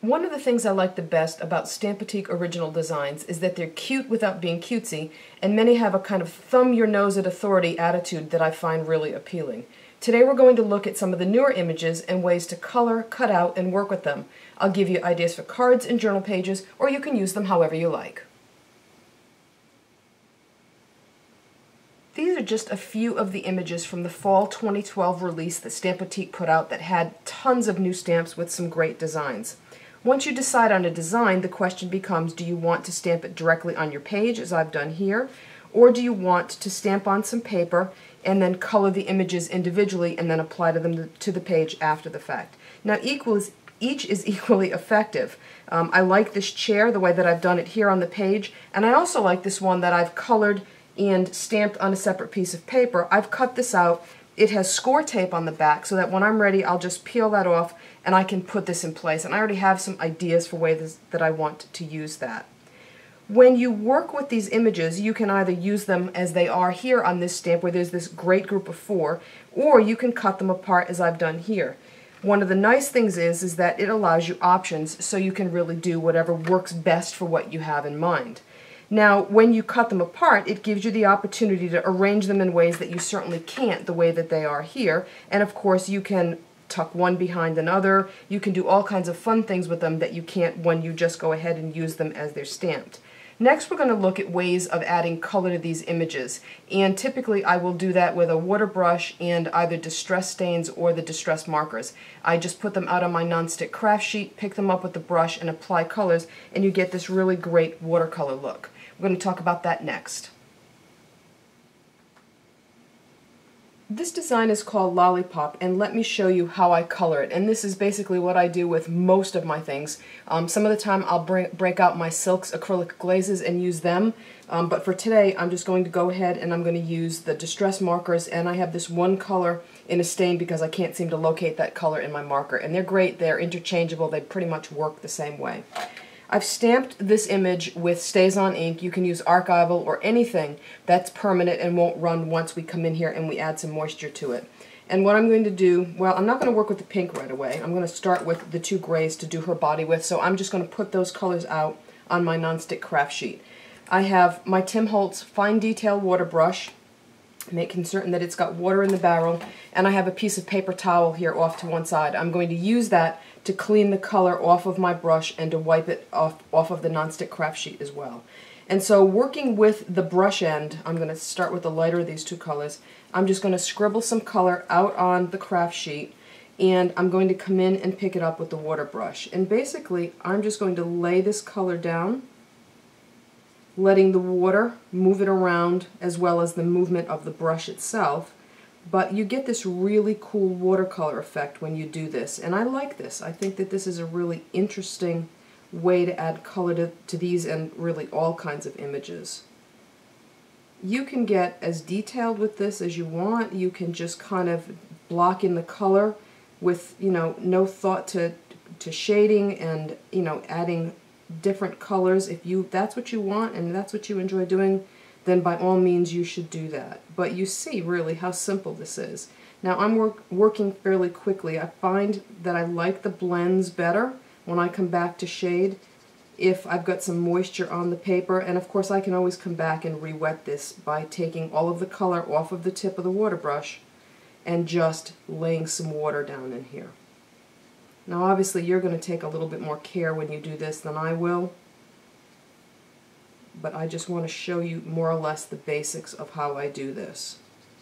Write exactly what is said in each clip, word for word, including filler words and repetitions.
One of the things I like the best about Stampin' original designs is that they're cute without being cutesy, and many have a kind of thumb your nose at authority attitude that I find really appealing. Today we're going to look at some of the newer images and ways to color, cut out, and work with them. I'll give you ideas for cards and journal pages, or you can use them however you like. These are just a few of the images from the fall twenty twelve release that Stampin' put out that had tons of new stamps with some great designs. Once you decide on a design, the question becomes, do you want to stamp it directly on your page, as I've done here, or do you want to stamp on some paper and then color the images individually and then apply to them to the page after the fact? Now, equals, each is equally effective. Um, I like this chair, the way that I've done it here on the page, and I also like this one that I've colored and stamped on a separate piece of paper. I've cut this out. It has score tape on the back so that when I'm ready I'll just peel that off and I can put this in place, and I already have some ideas for ways that I want to use that. When you work with these images, you can either use them as they are here on this stamp where there's this great group of four, or you can cut them apart as I've done here. One of the nice things is, is that it allows you options so you can really do whatever works best for what you have in mind. Now, when you cut them apart, it gives you the opportunity to arrange them in ways that you certainly can't the way that they are here, and of course you can tuck one behind another. You can do all kinds of fun things with them that you can't when you just go ahead and use them as they're stamped. Next, we're going to look at ways of adding color to these images, and typically I will do that with a water brush and either distress stains or the distress markers. I just put them out on my nonstick craft sheet, pick them up with the brush, and apply colors, and you get this really great watercolor look. We're going to talk about that next. This design is called Lollipop, and let me show you how I color it. And this is basically what I do with most of my things. Um, some of the time I'll bring, break out my silks acrylic glazes and use them, um, but for today I'm just going to go ahead and I'm going to use the distress markers, and I have this one color in a stain because I can't seem to locate that color in my marker. And they're great, they're interchangeable, they pretty much work the same way. I've stamped this image with StazOn ink. You can use archival or anything that's permanent and won't run once we come in here and we add some moisture to it. And what I'm going to do, well, I'm not going to work with the pink right away. I'm going to start with the two grays to do her body with, so I'm just going to put those colors out on my nonstick craft sheet. I have my Tim Holtz fine detail water brush, making certain that it's got water in the barrel, and I have a piece of paper towel here off to one side. I'm going to use that to clean the color off of my brush and to wipe it off, off of the nonstick craft sheet as well. And so working with the brush end, I'm going to start with the lighter of these two colors. I'm just going to scribble some color out on the craft sheet, and I'm going to come in and pick it up with the water brush. And basically I'm just going to lay this color down, letting the water move it around as well as the movement of the brush itself. But you get this really cool watercolor effect when you do this, and I like this. I think that this is a really interesting way to add color to, to these and really all kinds of images. You can get as detailed with this as you want. You can just kind of block in the color with, you know, no thought to, to shading and, you know, adding different colors. If you that's what you want and that's what you enjoy doing, then by all means you should do that. But you see really how simple this is. Now I'm work, working fairly quickly. I find that I like the blends better when I come back to shade if I've got some moisture on the paper, and of course I can always come back and re-wet this by taking all of the color off of the tip of the water brush and just laying some water down in here. Now obviously you're going to take a little bit more care when you do this than I will, but I just want to show you more or less the basics of how I do this.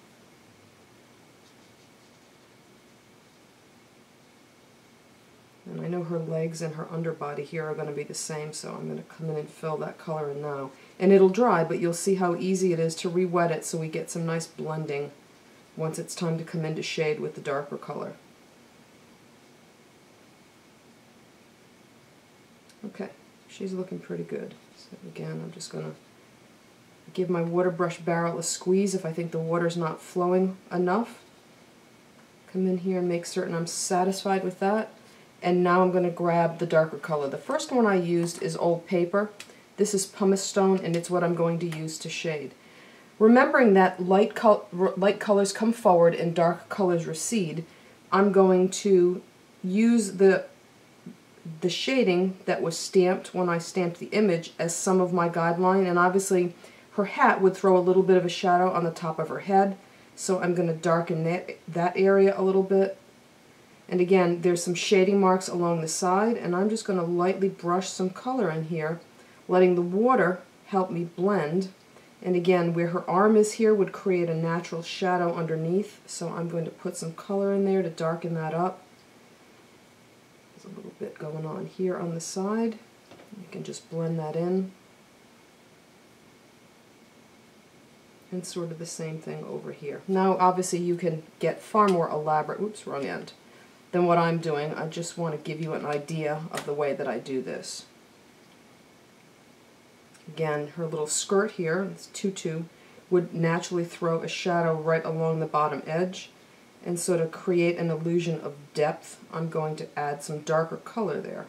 And I know her legs and her underbody here are going to be the same, so I'm going to come in and fill that color in now. And it'll dry, but you'll see how easy it is to re-wet it so we get some nice blending once it's time to come into shade with the darker color. Okay, she's looking pretty good. So again, I'm just going to give my water brush barrel a squeeze if I think the water's not flowing enough. Come in here and make certain I'm satisfied with that. And now I'm going to grab the darker color. The first one I used is Old Paper. This is Pumice Stone, and it's what I'm going to use to shade. Remembering that light, col light colors come forward and dark colors recede, I'm going to use the the shading that was stamped when I stamped the image as some of my guideline, and obviously her hat would throw a little bit of a shadow on the top of her head, so I'm going to darken that, that area a little bit. And again, there's some shading marks along the side, and I'm just going to lightly brush some color in here, letting the water help me blend. And again, where her arm is here would create a natural shadow underneath, so I'm going to put some color in there to darken that up. There's a little bit going on here on the side. You can just blend that in. And sort of the same thing over here. Now obviously you can get far more elaborate, oops, wrong end, than what I'm doing. I just want to give you an idea of the way that I do this. Again, her little skirt here, this tutu, would naturally throw a shadow right along the bottom edge, and so to create an illusion of depth, I'm going to add some darker color there.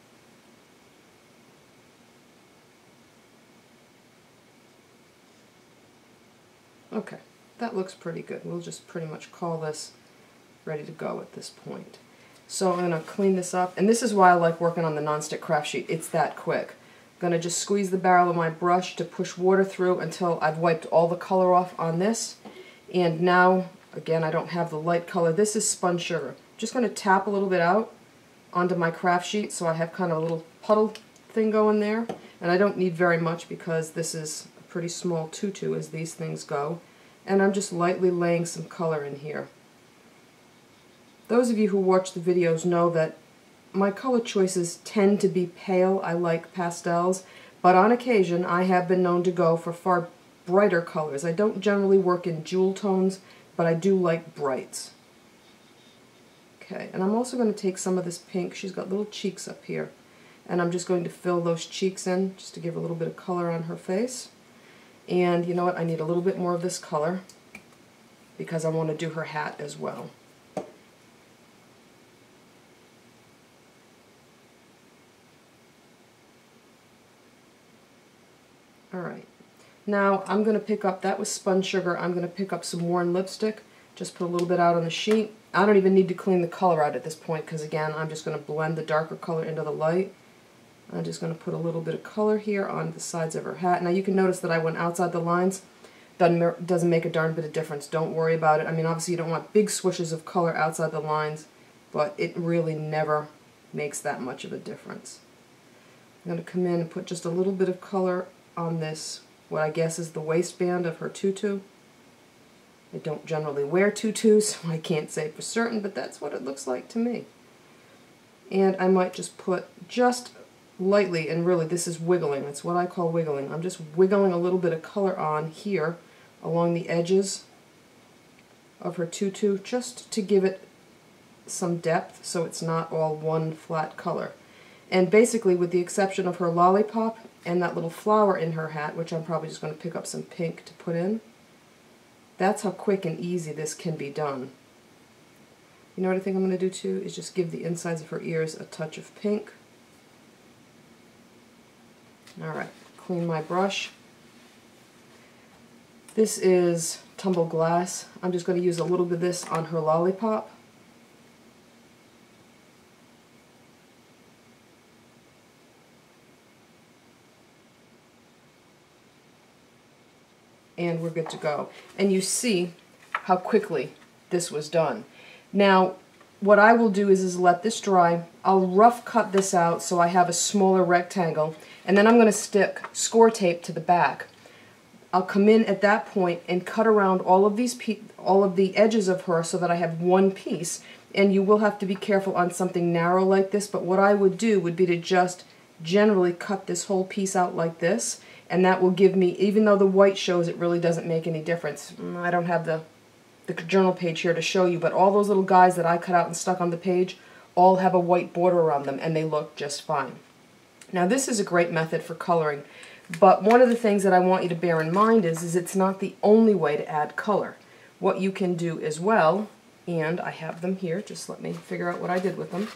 Okay, that looks pretty good. We'll just pretty much call this ready to go at this point. So I'm going to clean this up, and this is why I like working on the nonstick craft sheet. It's that quick. I'm going to just squeeze the barrel of my brush to push water through until I've wiped all the color off on this. And now, again, I don't have the light color. This is spun sugar. Just going to tap a little bit out onto my craft sheet so I have kind of a little puddle thing going there. And I don't need very much because this is a pretty small tutu as these things go. And I'm just lightly laying some color in here. Those of you who watch the videos know that my color choices tend to be pale. I like pastels, but on occasion I have been known to go for far brighter colors. I don't generally work in jewel tones, but I do like brights. Okay, and I'm also going to take some of this pink. She's got little cheeks up here, and I'm just going to fill those cheeks in just to give a little bit of color on her face. And you know what, I need a little bit more of this color because I want to do her hat as well. Alright, now I'm going to pick up, that was spun sugar, I'm going to pick up some worn lipstick, just put a little bit out on the sheet. I don't even need to clean the color out at this point because again I'm just going to blend the darker color into the light. I'm just going to put a little bit of color here on the sides of her hat. Now you can notice that I went outside the lines. Doesn't, doesn't make a darn bit of difference. Don't worry about it. I mean, obviously you don't want big swishes of color outside the lines, but it really never makes that much of a difference. I'm going to come in and put just a little bit of color on this, what I guess is the waistband of her tutu. I don't generally wear tutus, so I can't say for certain, but that's what it looks like to me. And I might just put just lightly, and really this is wiggling, it's what I call wiggling. I'm just wiggling a little bit of color on here along the edges of her tutu just to give it some depth so it's not all one flat color. And basically, with the exception of her lollipop and that little flower in her hat, which I'm probably just going to pick up some pink to put in, that's how quick and easy this can be done. You know what I think I'm going to do too? Is just give the insides of her ears a touch of pink. Alright, clean my brush. This is Tumble Glass. I'm just going to use a little bit of this on her lollipop. And we're good to go. And you see how quickly this was done. Now, what I will do is, is let this dry. I'll rough cut this out so I have a smaller rectangle, and then I'm going to stick score tape to the back. I'll come in at that point and cut around all of these pe all of the edges of her so that I have one piece. And you will have to be careful on something narrow like this, but what I would do would be to just generally cut this whole piece out like this, and that will give me, even though the white shows, it really doesn't make any difference. I don't have the, the journal page here to show you, but all those little guys that I cut out and stuck on the page all have a white border around them, and they look just fine. Now this is a great method for coloring, but one of the things that I want you to bear in mind is, is it's not the only way to add color. What you can do as well, and I have them here, just let me figure out what I did with them.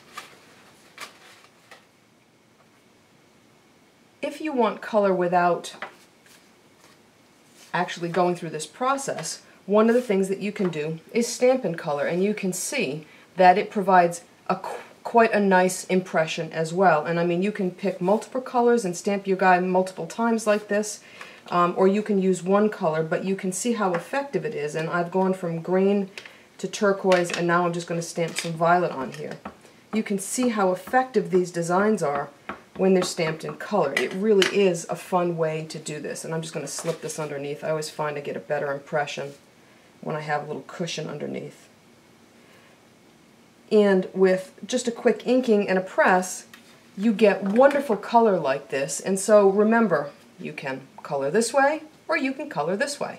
If you want color without actually going through this process, one of the things that you can do is Stampin' Color, and you can see that it provides a, quite a nice impression as well. And I mean, you can pick multiple colors and stamp your guy multiple times like this, um, or you can use one color, but you can see how effective it is. And I've gone from green to turquoise, and now I'm just going to stamp some violet on here. You can see how effective these designs are when they're stamped in color. It really is a fun way to do this. And I'm just going to slip this underneath. I always find I get a better impression when I have a little cushion underneath. And with just a quick inking and a press, you get wonderful color like this. And so remember, you can color this way or you can color this way.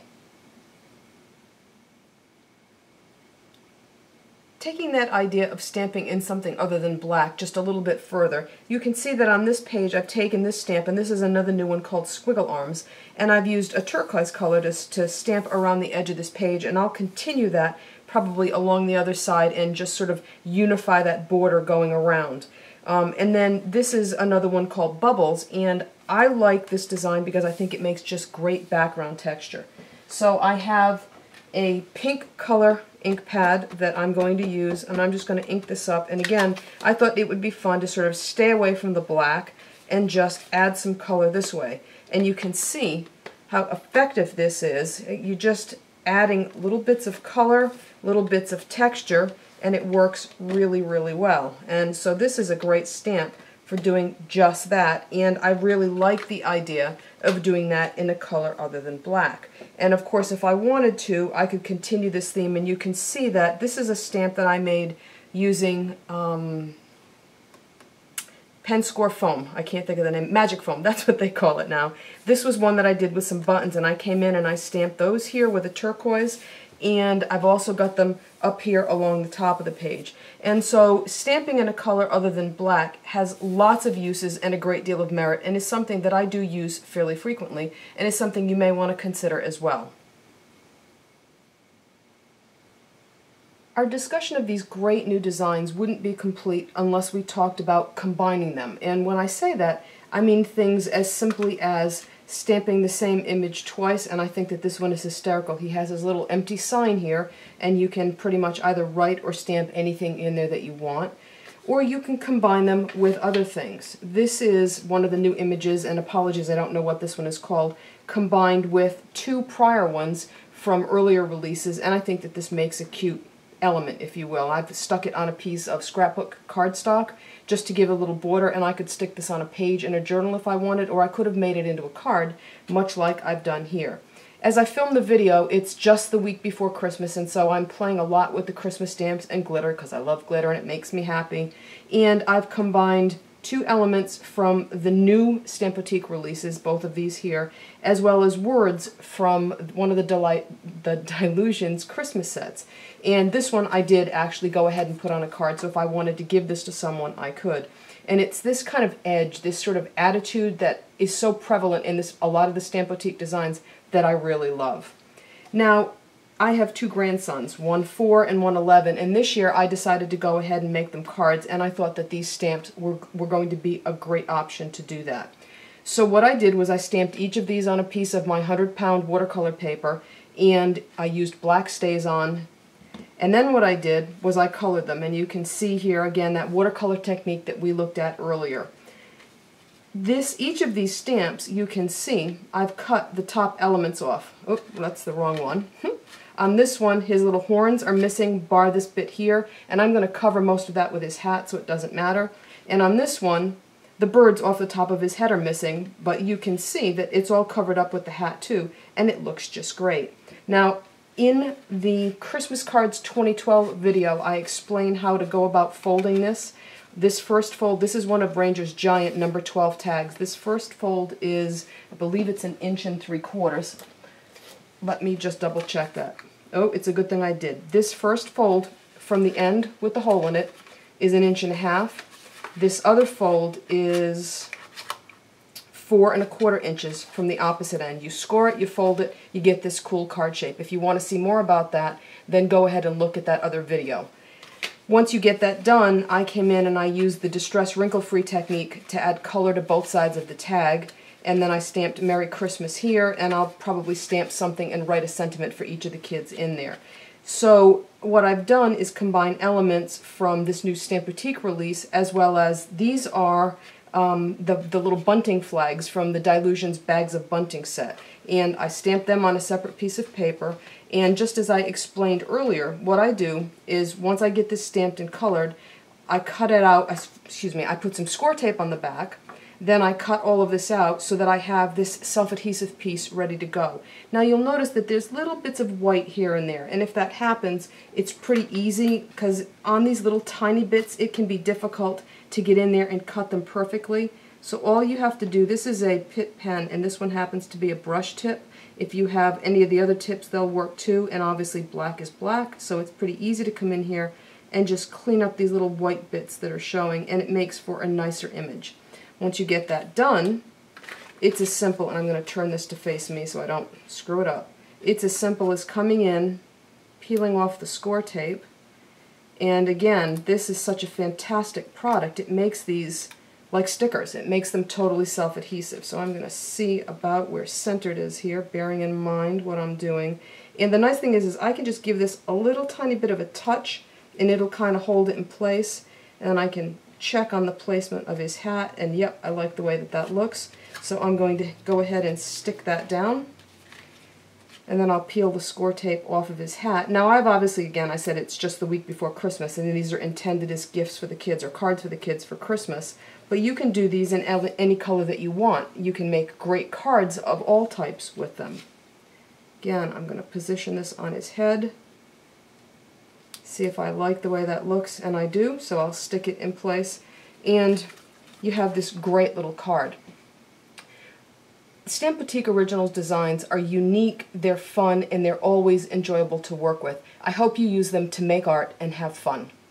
Taking that idea of stamping in something other than black just a little bit further, you can see that on this page I've taken this stamp, and this is another new one called Squiggle Arms, and I've used a turquoise color to, to stamp around the edge of this page, and I'll continue that probably along the other side and just sort of unify that border going around. Um, and then this is another one called Bubbles, and I like this design because I think it makes just great background texture. So I have a pink color ink pad that I'm going to use, and I'm just going to ink this up. And again, I thought it would be fun to sort of stay away from the black and just add some color this way. And you can see how effective this is. You're just adding little bits of color, little bits of texture, and it works really, really well. And so this is a great stamp for doing just that, and I really like the idea of doing that in a color other than black. And of course, if I wanted to, I could continue this theme, and you can see that this is a stamp that I made using um, pen score foam. I can't think of the name. Magic foam, that's what they call it now. This was one that I did with some buttons, and I came in and I stamped those here with a turquoise, and I've also got them up here along the top of the page. And so stamping in a color other than black has lots of uses and a great deal of merit, and is something that I do use fairly frequently, and is something you may want to consider as well. Our discussion of these great new designs wouldn't be complete unless we talked about combining them. And when I say that, I mean things as simply as stamping the same image twice, and I think that this one is hysterical. He has his little empty sign here, and you can pretty much either write or stamp anything in there that you want, or you can combine them with other things. This is one of the new images, and apologies, I don't know what this one is called, combined with two prior ones from earlier releases, and I think that this makes a cute element, if you will. I've stuck it on a piece of scrapbook cardstock just to give a little border, and I could stick this on a page in a journal if I wanted, or I could have made it into a card, much like I've done here. As I film the video, it's just the week before Christmas, and so I'm playing a lot with the Christmas stamps and glitter, because I love glitter and it makes me happy. And I've combined two elements from the new Stampotique releases, both of these here, as well as words from one of the, Delight, the Dylusions Christmas sets. And this one I did actually go ahead and put on a card, so if I wanted to give this to someone, I could. And it's this kind of edge, this sort of attitude that is so prevalent in this a lot of the Stampotique designs that I really love. Now, I have two grandsons, one four and one eleven, and this year I decided to go ahead and make them cards, and I thought that these stamps were, were going to be a great option to do that. So what I did was I stamped each of these on a piece of my one hundred pound watercolor paper, and I used black StazOn. And then what I did was I colored them, and you can see here again that watercolor technique that we looked at earlier. This, each of these stamps, you can see I've cut the top elements off. Oh, that's the wrong one. On this one, his little horns are missing, bar this bit here, and I'm going to cover most of that with his hat so it doesn't matter. And on this one, the birds off the top of his head are missing, but you can see that it's all covered up with the hat too, and it looks just great. Now, in the Christmas Cards twenty twelve video, I explain how to go about folding this. This first fold, this is one of Ranger's giant number twelve tags. This first fold is, I believe it's an inch and three quarters. Let me just double check that. Oh, it's a good thing I did. This first fold from the end with the hole in it is an inch and a half. This other fold is four and a quarter inches from the opposite end. You score it, you fold it, you get this cool card shape. If you want to see more about that, then go ahead and look at that other video. Once you get that done, I came in and I used the Distress Wrinkle Free technique to add color to both sides of the tag. and then I stamped Merry Christmas here, and I'll probably stamp something and write a sentiment for each of the kids in there. So what I've done is combine elements from this new Stamp-O-Teek release, as well as these are um, the, the little bunting flags from the Dylusions Bags of Bunting set. And I stamped them on a separate piece of paper, and just as I explained earlier, what I do is once I get this stamped and colored, I cut it out, excuse me, I put some score tape on the back, then I cut all of this out so that I have this self-adhesive piece ready to go. Now you'll notice that there's little bits of white here and there, and if that happens, it's pretty easy because on these little tiny bits it can be difficult to get in there and cut them perfectly. So all you have to do, this is a Pitt pen and this one happens to be a brush tip. If you have any of the other tips, they'll work too, and obviously black is black, so it's pretty easy to come in here and just clean up these little white bits that are showing, and it makes for a nicer image. Once you get that done, it's as simple, and I'm going to turn this to face me so I don't screw it up. It's as simple as coming in, peeling off the score tape, and again, this is such a fantastic product. It makes these like stickers. It makes them totally self-adhesive. So I'm going to see about where centered is here, bearing in mind what I'm doing. And the nice thing is, is I can just give this a little tiny bit of a touch, and it'll kind of hold it in place, and I can check on the placement of his hat, and yep, I like the way that that looks. So I'm going to go ahead and stick that down, and then I'll peel the score tape off of his hat. Now I've obviously, again, I said it's just the week before Christmas, and these are intended as gifts for the kids or cards for the kids for Christmas, but you can do these in any color that you want. You can make great cards of all types with them. Again, I'm going to position this on his head, see if I like the way that looks, and I do, so I'll stick it in place, and you have this great little card. Stamp-O-Teek Originals designs are unique, they're fun, and they're always enjoyable to work with. I hope you use them to make art and have fun.